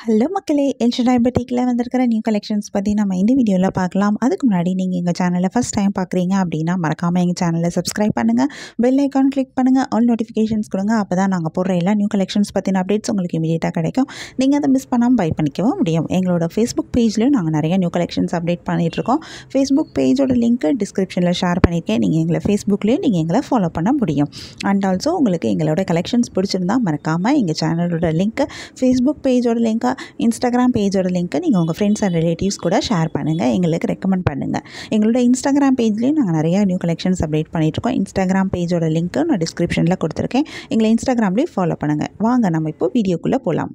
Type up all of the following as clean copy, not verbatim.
Hello மக்களே, El Shaddai பட்டிக்கில் வந்திருக்கிற new collections பற்றி நம்ம இந்த வீடியோவில் பார்க்கலாம். அதுக்கு முன்னாடி நீங்கள் எங்கள் சேனலை ஃபஸ்ட் டைம் பார்க்குறீங்க அப்படின்னா மறக்காமல் எங்கள் சேனலை சப்ஸ்கிரைப் பண்ணுங்கள், பெல் ஐக்கான் கிளிக் பண்ணுங்கள், ஆல் நோட்டிஃபிகேஷன்ஸ் கொடுங்க. அப்போ தான் நாங்கள் போடுற எல்லா நியூ கலெக்ஷன்ஸ் பற்றின அப்டேட்ஸ் உங்களுக்கு இமீடியட்டாக கிடைக்கும். நீங்கள் அதை மிஸ் பண்ணாமல் பை பண்ணிக்கவும் முடியும். எங்களோட ஃபேஸ்புக் பேஜ்லையும் நாங்கள் நிறைய நியூ கலெக்ஷன்ஸ் அப்டேட் பண்ணிகிட்ருக்கோம். ஃபேஸ்புக் பேஜோட லிங்க்கு டிஸ்கிரிப்ஷனில் ஷேர் பண்ணியிருக்கேன். நீங்கள் எங்களை ஃபேஸ்புக்லேயும் நீங்கள் எங்களை ஃபாலோ பண்ண முடியும். அண்ட் ஆல்சோ உங்களுக்கு எங்களோட கலெக்ஷன்ஸ் பிடிச்சிருந்தா மறக்காமல் எங்கள் சேனலோட லிங்க்கு, ஃபேஸ்புக் பேஜோட லிங்க்கு, இன்ஸ்டாகிராம் பேஜோட லிங்க்கை நீங்கள் உங்கள் ஃப்ரெண்ட்ஸ் அண்ட் ரிலேட்டிவ்ஸ் கூட ஷேர் பண்ணுங்கள், எங்களுக்கு ரெக்கமெண்ட் பண்ணுங்கள். எங்களோட இன்ஸ்டாகிராம் பேஜ்லேயும் நாங்கள் நிறையா நியூ கலெக்ஷன்ஸ் அப்டேட் பண்ணிகிட்ருக்கோம். இன்ஸ்டாகிராம் பேஜோட லிங்க்கு நான் டிஸ்கிரிப்ஷனில் கொடுத்துருக்கேன். எங்களை இன்ஸ்டாகிராம்லேயும் ஃபாலோ பண்ணுங்கள். வாங்க நம்ம இப்போ வீடியோக்குள்ளே போகலாம்.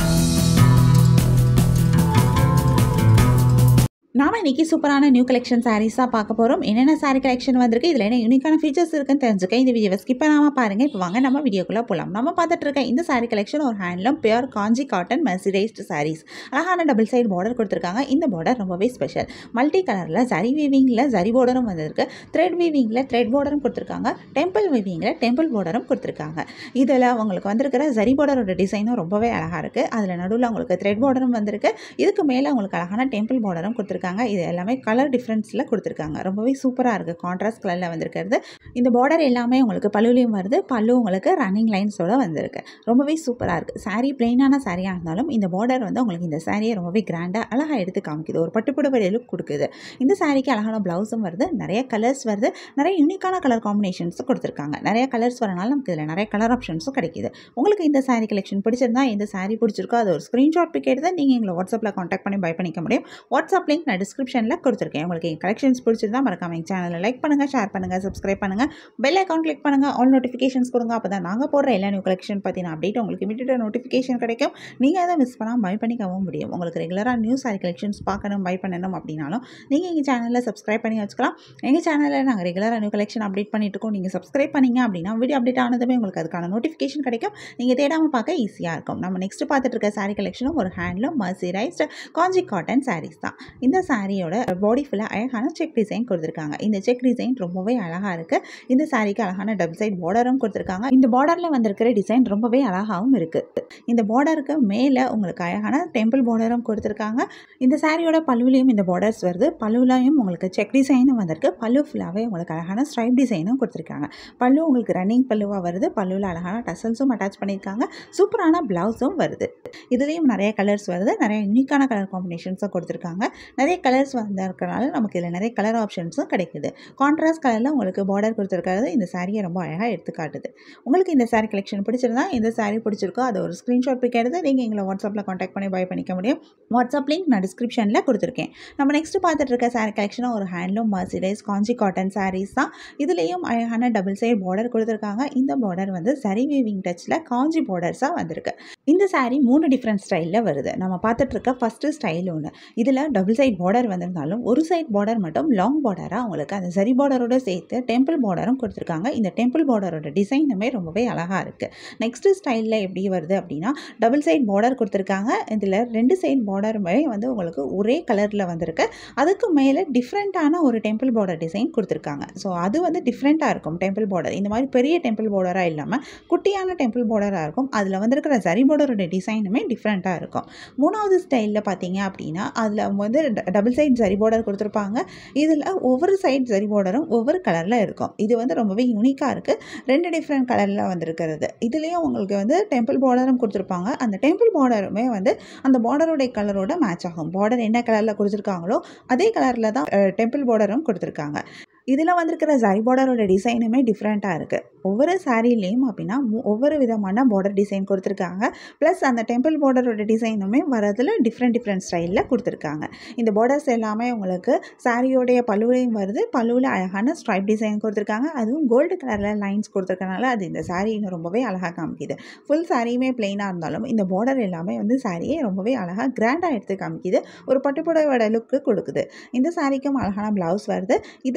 நாம் இன்றைக்கி சூப்பரான நியூ கலெக்ஷன் சாரீஸாக பார்க்க போகிறோம். என்னென்ன சாரீ கலெக்ஷன் வந்திருக்கு, இதில் என்ன யூனிக்கான ஃபீச்சர்ஸ் இருக்குன்னு தெரிஞ்சுக்க இந்த வீடியோவை ஸ்கிப் பண்ணாமல் பாருங்கள். இப்போ வாங்க நம்ம வீடியோக்குள்ளே போகலாம். நம்ம பார்த்துட்டு இருக்க இந்த சாரீ கலெக்ஷன் ஒரு handloom pure Kanchi cotton mercerised saris. அழகான டபுள் சைடு பார்டர் கொடுத்துருக்காங்க. இந்த பார்டர் ரொம்பவே ஸ்பெஷல். மல்டி கலரில் ஜரி வீவிங்கில் ஜரி பார்டரும் வந்திருக்கு, த்ரெட் வீவிங்கில் த்ரெட் பார்டரும் கொடுத்துருக்காங்க, டெம்பிள் வீவிங்கில் டெம்பிள் பார்டரும் கொடுத்துருக்காங்க. இதில் உங்களுக்கு வந்திருக்கிற ஜரி பார்டரோட டிசைனும் ரொம்பவே அழகாக இருக்குது. அதில் நடுவில் உங்களுக்கு த்ரெட் பார்டரும் வந்திருக்கு. இதுக்கு மேலே உங்களுக்கு அழகான டெம்பிள் பார்டரும் கொடுத்துருக்காங்க. இது எல்லாமே கலர் டிஃப்ரென்ஸில் கொடுத்துருக்காங்க. ரொம்பவே சூப்பராக இருக்குது. கான்ட்ராஸ்ட் கலரில் வந்திருக்கிறது. இந்த பார்டர் எல்லாமே உங்களுக்கு பல்லுலையும் வருது. பல்லு உங்களுக்கு ரன்னிங் லைன்ஸோட வந்திருக்கு. ரொம்பவே சூப்பராக இருக்குது. சாரீ பிளெயினான சாரியாக இருந்தாலும் இந்த பார்டர் வந்து உங்களுக்கு இந்த சாரியை ரொம்பவே கிராண்டாக அழகாக எடுத்து காமிக்குது. ஒரு பட்டுப்புடவை லுக் கொடுக்குது. இந்த சாரிக்கு அழகான ப்ளவுஸும் வருது. நிறைய கலர்ஸ் வருது. நிறைய யூனிக்கான கலர் காம்பினேஷன்ஸும் கொடுத்துருக்காங்க. நிறைய கலர்ஸ் வரனால நமக்கு இதில் நிறைய கலர் ஆப்ஷன்ஸும் கிடைக்கிது. உங்களுக்கு இந்த சாரீ கலெக்ஷன் பிடிச்சிருந்தா, இந்த சாரீ பிடிச்சிருக்கோ அது ஒரு ஸ்க்ரீன்ஷாட் பிக் எடுத்து நீங்கள் எங்களை வாட்ஸ்அப்பில் கான்டாக்ட் பண்ணி பை பண்ணிக்க முடியும். வாட்ஸ்அப் லிங்க் நான் டிஸ்கிரிப்ஷனில் கொடுத்துருக்கேன். உங்களுக்கு எங்கள் கலெக்ஷன்ஸ் பிடிச்சிருந்தா மறக்காம எங்கள் சேனலை லைக் பண்ணுங்கள், ஷேர் பண்ணுங்கள், சப்ஸ்கிரைப் பண்ணுங்கள், பெல் ஐக்கான் கிளிக் பண்ணுங்கள், ஆல் நோட்டிஃபிகேஷன்ஸ் கொடுங்க. அப்போ தான் நாங்கள் போடுற எல்லா நியூ கலெக்ஷன் பற்றின அப்டேட் உங்களுக்கு இமீடியட்டாக நோட்டிஃபிகேஷன் கிடைக்கும். நீங்கள் அதை மிஸ் பண்ணாமல் பை பண்ணிக்கவும் முடியும். உங்களுக்கு ரெகுலராக நியூ சாரி கலெக்ஷன்ஸ் பார்க்கணும், பை பண்ணணும் அப்படின்னாலும் நீங்கள் எங்கள் சேனலில் சப்ஸ்கிரைப் பண்ணி வச்சுக்கலாம். எங்கள் சேனலில் நாங்கள் ரெகுலராக நியூ கலெக்ஷன் அப்டேட் பண்ணிட்டு இருக்கோம். நீங்கள் சப்ஸ்கிரைப் பண்ணிங்க அப்படின்னா வீடியோ அப்டேட் ஆனதுமே உங்களுக்கு அதுக்கான நோட்டிஃபிகேஷன் கிடைக்கும். நீங்கள் தேடாமல் பார்க்க ஈஸியாக இருக்கும். நம்ம நெக்ஸ்ட் பார்த்துட்டு இருக்க சாரி கலெக்ஷனும் ஒரு handloom mercerised Kanchi cotton saris தான். இந்த சாரியோட பாடி ஃபுல்லாக அழகான செக் டிசைன் கொடுத்துருக்காங்க. இந்த செக் டிசைன் ரொம்பவே அழகாக இருக்குது. இந்த சாரிக்கு அழகான டபுள் சைட் பார்டரும் கொடுத்துருக்காங்க. இந்த பார்டரில் வந்திருக்கிற டிசைன் ரொம்பவே அழகாகவும் இருக்குது. இந்த பார்டருக்கு மேலே உங்களுக்கு அழகான டெம்பிள் பார்டரும் கொடுத்துருக்காங்க. இந்த சாரியோட பல்லுலையும் இந்த பார்டர்ஸ் வருது. பல்லுலையும் உங்களுக்கு செக் டிசைனும் வந்திருக்கு. பல்லு ஃபுல்லாகவே உங்களுக்கு அழகான ஸ்ட்ரைப் டிசைனும் கொடுத்துருக்காங்க. பல்லு உங்களுக்கு ரன்னிங் பல்லுவாக வருது. பல்லுவில் அழகான டசல்ஸும் அட்டாச் பண்ணியிருக்காங்க. சூப்பரான ப்ளவுஸும் வருது. இதுலேயும் நிறைய கலர்ஸ் வருது. நிறைய யூனிக்கான கலர் காம்பினேஷன்ஸும் கொடுத்துருக்காங்க. நிறைய கலர்ஸ் வந்திருக்கனால நமக்கு இதில் நிறைய கலர் ஆப்ஷன்ஸும் கிடைக்குது. கான்ட்ராஸ்ட் கலரில் உங்களுக்கு பார்டர் கொடுத்துருக்கிறது இந்த சாரியை ரொம்ப அழகாக எடுத்து காட்டுது. உங்களுக்கு இந்த சாரி கலெக்ஷன் பிடிச்சிருந்தா, இந்த சாரி பிடிச்சிருக்கோ அதை ஒரு ஸ்க்ரீன்ஷாட் பிக் எடுத்து நீங்கள் எங்களை வாட்ஸ்அப்பில் கான்டாக்ட் பண்ணி பை பண்ணிக்க முடியும். வாட்ஸ்அப் லிங்க் நான் டிஸ்கிரிப்ஷனில் கொடுத்துருக்கேன். நம்ம நெக்ஸ்ட் பார்த்துட்டு இருக்க சாரி கலெக்ஷனாக ஒரு handloom mercerised Kanchi cotton saris தான். இதுலேயும் அழகான டபுள் சைட் பார்டர் கொடுத்துருக்காங்க. இந்த பார்டர் வந்து சரி வீவிங் டச்சில் காஞ்சி பார்டர்ஸாக வந்திருக்கு. இந்த சாரி 3 டிஃப்ரெண்ட் ஸ்டைலில் வருது. நம்ம பார்த்துட்டு இருக்க ஃபஸ்ட்டு ஸ்டைல் ஒன்று. இதில் டபுள் சைட் பார்டர் வந்திருந்தாலும் ஒரு சைட் பார்டர் மட்டும் லாங் பார்டராக உங்களுக்கு அந்த சரி பார்டரோட சேர்த்து டெம்பிள் பார்டரும் கொடுத்துருக்காங்க. இந்த டெம்பிள் பார்டரோட டிசைனுமே ரொம்பவே அழகாக இருக்குது. நெக்ஸ்ட்டு ஸ்டைலில் எப்படி வருது அப்படின்னா, டபுள் சைட் பார்டர் கொடுத்துருக்காங்க. இதில் 2 சைட் பார்டருமே வந்து உங்களுக்கு ஒரே கலரில் வந்திருக்கு. அதுக்கு மேலே டிஃப்ரெண்ட்டான ஒரு டெம்பிள் பார்டர் டிசைன் கொடுத்துருக்காங்க. ஸோ அது வந்து டிஃப்ரெண்ட்டாக இருக்கும். டெம்பிள் பார்டர் இந்த மாதிரி பெரிய டெம்பிள் பார்டராக இல்லாமல் குட்டியான டெம்பிள் பார்டராக இருக்கும். அதில் வந்திருக்கிற சரி பார்டரோட டிசைனுமே டிஃப்ரெண்ட்டாக இருக்கும். 3வது ஸ்டைலில் பார்த்தீங்க அப்படின்னா, அதில் வந்து டபுள் சைட் சரி பார்டர் கொடுத்துருப்பாங்க. இதில் ஒவ்வொரு சைட் சரி பார்டரும் ஒவ்வொரு கலரில் இருக்கும். இது வந்து ரொம்பவே யூனிக்காக இருக்குது. 2 டிஃப்ரெண்ட் கலரில் வந்திருக்கிறது. இதுலேயும் உங்களுக்கு வந்து டெம்பிள் பார்டரும் கொடுத்துருப்பாங்க. அந்த டெம்பிள் பார்டருமே வந்து அந்த பார்டரோடைய கலரோட மேட்ச் ஆகும். பார்டர் என்ன கலரில் கொடுத்துருக்காங்களோ அதே கலரில் தான் டெம்பிள் பார்டரும் கொடுத்துருக்காங்க. இதில் வந்திருக்கிற சரி பார்டரோட டிசைனுமே டிஃப்ரெண்ட்டாக இருக்குது. ஒவ்வொரு சாரீலேயும் அப்படின்னா ஒவ்வொரு விதமான பார்டர் டிசைன் கொடுத்துருக்காங்க. ப்ளஸ் அந்த டெம்பிள் பார்டரோட டிசைனுமே வரதில் டிஃப்ரெண்ட் ஸ்டைலில் கொடுத்துருக்காங்க. இந்த பார்டர்ஸ் எல்லாமே உங்களுக்கு சாரியோடைய பல்லுவையும் வருது. பல்லுவில் அழகான ஸ்ட்ரைப் டிசைன் கொடுத்துருக்காங்க. அதுவும் கோல்டு கலரில் லைன்ஸ் கொடுத்துருக்கனால அது இந்த சாரீ இன்னும் ரொம்பவே அழகாக காமிக்குது. ஃபுல் சாரியுமே பிளெயினாக இருந்தாலும் இந்த பார்டர் எல்லாமே வந்து சாரியை ரொம்பவே அழகாக கிராண்டாக எடுத்து காமிக்குது. ஒரு பட்டுப்புடவோட லுக்கு கொடுக்குது. இந்த சாரிக்கும் அழகான ப்ளவுஸ் வருது. இதுலேயும் நிறைய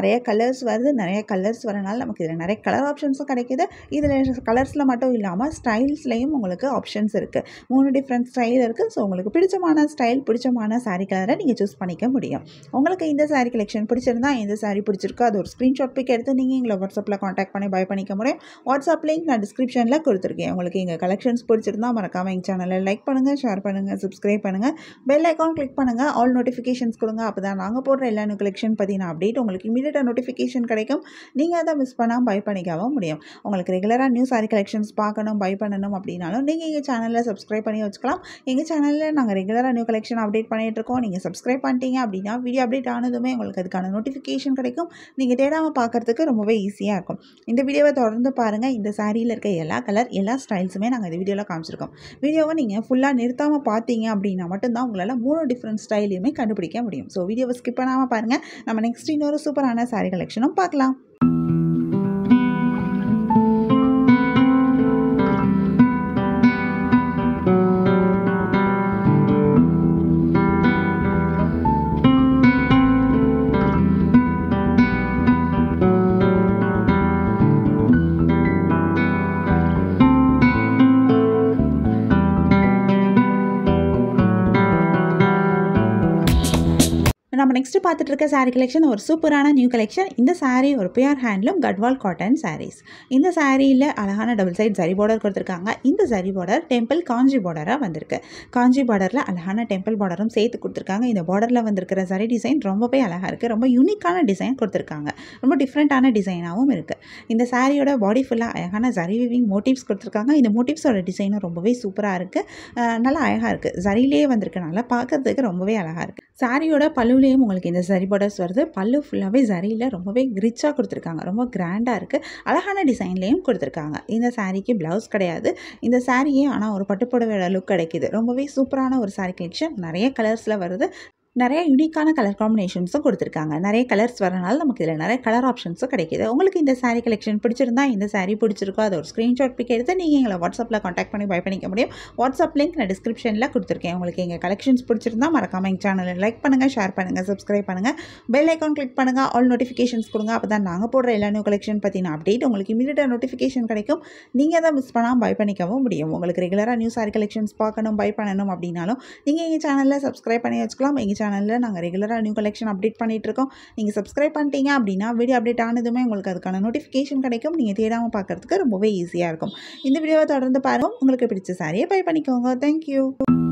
நிறைய கலர்ஸ் வருது. நிறைய கலர்ஸ் வரனால நமக்கு இதில் நிறைய கலர் ஆப்ஷன்ஸும் கிடைக்கிது. இதில் கலர்ஸில் மட்டும் இல்லாமல் ஸ்டைல்ஸ்லேயும் உங்களுக்கு ஆப்ஷன்ஸ் இருக்குது. 3 டிஃப்ரெண்ட் ஸ்டைல் இருக்குது. ஸோ உங்களுக்கு பிடிச்சமான ஸ்டைல், பிடிச்சமான சாரீ கலரை நீங்கள் சூஸ் பண்ணிக்க முடியும். உங்களுக்கு இந்த சாரீ கலெக்ஷன் பிடிச்சிருந்தா, இந்த சாரீ பிடிச்சிருக்கோ அது ஒரு ஸ்க்ரீன்ஷாட் பிக் எடுத்து நீங்கள் எங்களை வாட்ஸ்அப்பில் காண்டாக்ட் பண்ணி பை பண்ணிக்க முடியும். வாட்ஸ்அப் லிங்க் நான் டிஸ்கிரிப்ஷனில் கொடுத்துருக்கேன். உங்களுக்கு எங்கள் கலெக்ஷன்ஸ் பிடிச்சிருந்தா மறக்காமல் எங்கள் சேனலை லைக் பண்ணுங்கள், ஷேர் பண்ணுங்கள், சப்ஸ்கிரைப் பண்ணுங்கள், பெல் ஐக்கான் கிளிக் பண்ணுங்கள், ஆல் நோட்டிஃபிகேஷன்ஸ் கொடுங்க. அப்போ தான் நாங்கள் போடுற எல்லா நியூ கலெக்ஷன் பற்றின அப்டேட் உங்களுக்கு இமீடியட்டாக நோட்டிஃபிகேஷன் கிடைக்கும். நீங்கள் அதை மிஸ் பண்ணாமல் பை பண்ணிக்கவும் முடியும். உங்களுக்கு ரெகுலராக நியூ சாரீ கலெக்ஷன்ஸ் பார்க்கணும், பை பண்ணணும் அப்படின்னாலும் நீங்கள் எங்கள் சேனலில் சப்ஸ்கிரைப் பண்ணி வச்சுக்கலாம். எங்கள் சேனலில் நாங்கள் ரெகுலராக நியூ கலெக்ஷன் அப்டேட் பண்ணிகிட்ருக்கோம். நீங்கள் சப்ஸ்கிரைப் பண்ணிட்டீங்க அப்படின்னா வீடியோ அப்டேட் ஆனதுமே உங்களுக்கு அதுக்கான நோட்டிஃபிகேஷன் கிடைக்கும். நீங்கள் தேடாமல் பார்க்குறதுக்கு ரொம்பவே ஈஸியாக இருக்கும். இந்த வீடியோவை தொடர்ந்து பாருங்கள். இந்த சாரியில் இருக்க எல்லா கலர், எல்லா ஸ்டைல்ஸுமே நாங்கள் இந்த வீடியோவில் காமிச்சிருக்கோம். வீடியோவை நீங்கள் ஃபுல்லாக நிறுத்தாமல் பார்த்தீங்க அப்படின்னா மட்டும்தான் உங்களால் 3 டிஃப்ரெண்ட் ஸ்டைலையுமே கண்டுபிடிக்க முடியும். ஸோ வீடியோவை ஸ்கிப் பண்ணாமல் பாருங்கள். நம்ம நெக்ஸ்ட் இன்னொரு சூப்பரான சாரீ கலெக்ஷனும் பார்க்கலாம். நம்ம நெக்ஸ்ட் பார்த்துட்டு இருக்க சாரீ கலெக்ஷன் ஒரு சூப்பரான நியூ கலெக்ஷன். இந்த சாரீ ஒரு pure handloom Gadwal cotton saris. இந்த சாரியில் அழகான டபுள் சைட் ஜரி பார்டர் கொடுத்துருக்காங்க. இந்த ஜரி பார்டர் டெம்பிள் காஞ்சி பார்டராக வந்திருக்கு. காஞ்சி பார்டரில் அழகான டெம்பிள் பார்டரும் சேர்த்து கொடுத்துருக்காங்க. இந்த பார்டரில் வந்திருக்கிற ஜரி டிசைன் ரொம்பவே அழகாக இருக்குது. ரொம்ப யூனிக்கான டிசைன் கொடுத்துருக்காங்க. ரொம்ப டிஃப்ரெண்ட்டான டிசைனாகவும் இருக்குது. இந்த சாரியோட பாடி ஃபுல்லாக அழகான ஜரி வீவிங் மோட்டிவ்ஸ் கொடுத்துருக்காங்க. இந்த மோட்டிவ்ஸோட டிசைனும் ரொம்பவே சூப்பராக இருக்குது. நல்லா அழகாக இருக்குது. ஜரியிலே வந்திருக்கனால பார்க்கறதுக்கு ரொம்பவே அழகாக இருக்குது. சாரியோட பல்லுலேயும் உங்களுக்கு இந்த ஜரி பார்டர்ஸ் வருது. பல்லு ஃபுல்லாகவே ஜரியில் ரொம்பவே ரிச்சாக கொடுத்துருக்காங்க. ரொம்ப கிராண்டாக இருக்குது. அழகான டிசைன்லேயும் கொடுத்துருக்காங்க. இந்த சாரீக்கு ப்ளவுஸ் கிடையாது. இந்த சாரியே ஆனால் ஒரு பட்டுப்புடவையோட லுக் கிடைக்கிது. ரொம்பவே சூப்பரான ஒரு சாரீ கலெக்ஷன். நிறைய கலர்ஸில் வருது. நிறைய யூனிக்கான கலர் காம்பினேஷன்ஸும் கொடுத்துருக்காங்க. நிறைய கலர்ஸ் வரனால நமக்கு இதில் நிறைய கலர் ஆப்ஷன்ஸும் கிடைக்கிது. உங்களுக்கு இந்த சாரீ கலெக்ஷன் பிடிச்சிருந்தா, இந்த சாரீ பிடிச்சிருக்கோ அதை ஒரு ஸ்க்ரீன்ஷாட் பிக் எடுத்து நீங்கள் எங்களை வாட்ஸ்அப்பில் காண்டாக்ட் பண்ணி பை பண்ணிக்க முடியும். வாட்ஸ்அப் லிங்க் நான் டிஸ்கிரிப்ஷனில் கொடுத்துருக்கேன். உங்களுக்கு எங்கள் கலெக்ஷன்ஸ் பிடிச்சிருந்தா மறக்காமல் எங்கள் சேனலை லைக் பண்ணுங்கள், ஷேர் பண்ணுங்கள், சப்ஸ்கிரைப் பண்ணுங்கள், பெல் ஐக்கான் கிளிக் பண்ணுங்கள், ஆல் நோட்டிஃபிகேஷன்ஸ் கொடுங்க. அப்போ தான் நாங்கள் போடுற எல்லா நியூ கலெக்ஷன் பற்றின அப்டேட் உங்களுக்கு இமீடியட்டாக நோட்டிஃபிகேஷன் கிடைக்கும். நீங்கள் அதை மிஸ் பண்ணாமல் பை பண்ணிக்கவும் முடியும். உங்களுக்கு ரெகுலராக நியூ சாரீ கலெக்ஷன்ஸ் பார்க்கணும், பை பண்ணணும் அப்படின்னாலும் நீங்கள் எங்கள் சேனலில் சப்ஸ்கிரைப் பண்ணி வச்சுக்கலாம். எங்கள் சேனலில் நாங்கள் ரெகுலராக நியூ கலெக்ஷன் அப்டேட் பண்ணிட்டு இருக்கோம். நீங்கள் சப்ஸ்கிரைப் பண்ணிட்டீங்க அப்படின்னா வீடியோ அப்டேட் ஆனதுமே உங்களுக்கு அதுக்கான நோட்டிஃபிகேஷன் கிடைக்கும். நீங்கள் தேடாமல் பார்க்கறதுக்கு ரொம்பவே ஈஸியாக இருக்கும். இந்த வீடியோவை தொடர்ந்து பாருங்கள். உங்களுக்கு பிடிச்ச சாரியை பை பண்ணிக்கோங்க. தேங்க்யூ.